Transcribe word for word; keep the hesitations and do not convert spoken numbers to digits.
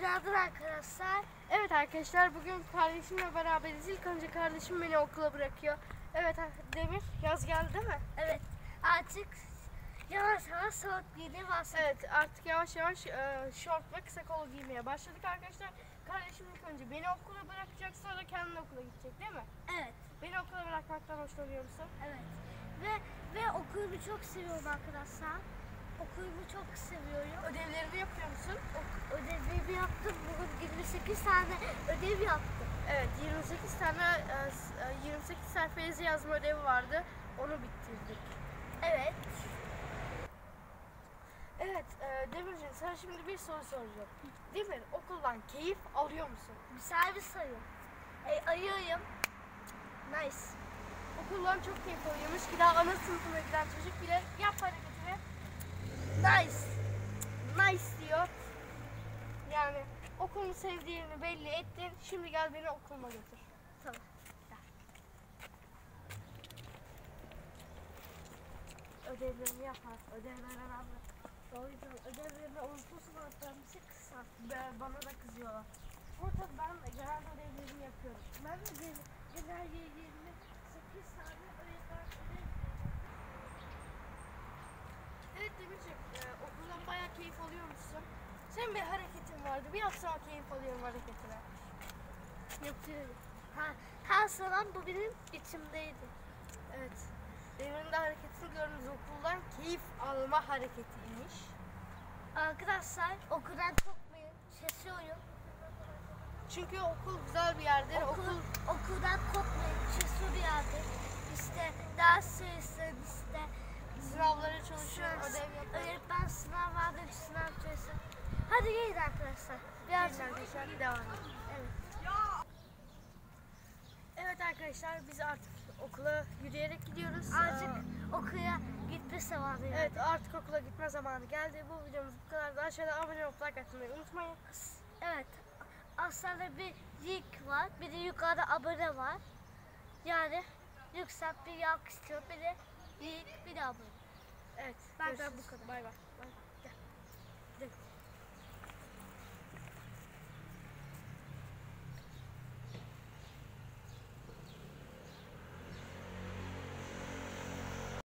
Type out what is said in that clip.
Günaydın arkadaşlar. Evet arkadaşlar, bugün kardeşimle beraberiz. İlk önce kardeşim beni okula bırakıyor. Evet Demir, yaz geldi değil mi? Evet, artık yavaş yavaş şort giymeye başladık. Evet, artık yavaş yavaş e, şort ve kısa kol giymeye başladık arkadaşlar. Kardeşim ilk önce beni okula bırakacak, sonra kendi okula gidecek değil mi? Evet. Beni okula bırakmaktan hoşlanıyor musun? Evet. Ve ve okulumu çok seviyorum arkadaşlar. Okulumu çok seviyorum. Ödevlerini yapıyor musun? Ok- ödevimi yaptım. Bugün yirmi sekiz tane ödev yaptım. Evet, yirmi sekiz tane e, s- e, yirmi sekiz sayfa yazı yazma ödevi vardı. Onu bitirdik. Evet. Evet, e, Demirciğim, sana şimdi bir soru soracağım. Demir, okuldan keyif alıyor musun? Güzel bir sayı. E, ayıyorum. Nice. Okuldan çok keyif alıyormuş ki daha ana sınıfına giden çocuk bile yap hareketini Nice. nice diyor. Yani okulunu sevdiğini belli ettin. Şimdi gel beni okuluma götür. Tamam. Ödevlerini yapar. Ödevlerden anlat. O yüzden ödevlerini unutursun hatta bir şey kısa. Be- Bana da kızıyorlar. Ama tabii ben genelde ödevlerimi yapıyorum. Ben de gen- genel yirmi sekiz tane öğretmen ödev. Evet Demirciğim, e, okuldan bayağı keyif alıyor musun? Senin bir hareketin vardı. Bir yapsana keyif alıyorum hareketine. Yapıyorum. Ha, her zaman bu benim içimdeydi. Evet. Demir'in de hareketini gördünüz, okuldan keyif alma hareketiymiş. Arkadaşlar okuldan korkmayın. Şaşıyorum. Çünkü okul güzel bir yerdir. Okul, Okul okuldan korkmayın. Şaşır bir yerde. İşte ders çalışsın işte. sınavlara çalışıyor, Sınav- ödev yapıyor. Öğretmen sınav vardı, sınav çalışsın. Hadi gelin arkadaşlar. Biraz Gelin arkadaşlar, devam edelim. Evet. Evet arkadaşlar, biz artık okula yürüyerek gidiyoruz. Artık Ee, okula gitme zamanı. yani. evet, artık okula gitme zamanı geldi. Bu videomuz bu kadar. Da aşağıda abone olup like atmayı unutmayın. Evet. Aslında bir link var. Bir de yukarıda abone var. Yani yüksek bir yak istiyor. Bir de link bir de abone. Evet, Ben- ben görüşürüz. bu kadar. Bay bay. Bay. Gel. Gidelim.